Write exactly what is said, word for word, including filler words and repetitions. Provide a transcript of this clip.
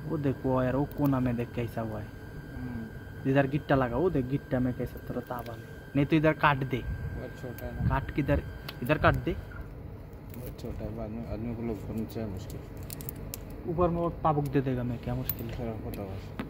वो देखो यार, वो कोना में देख कैसा हुआ है। इधर गिट्टा लगा, वो देख गिट्टा में कैसा थोड़ा तावा है। नहीं तो इधर काट दे, बहुत छोटा है ना। काट किधर, इधर काट दे। बहुत छोटा है, बाद में आदमी को लोग नीचे है मुश्किल। ऊपर में वो पाबुक दे देगा, मैं क्या मुश्किल है। पता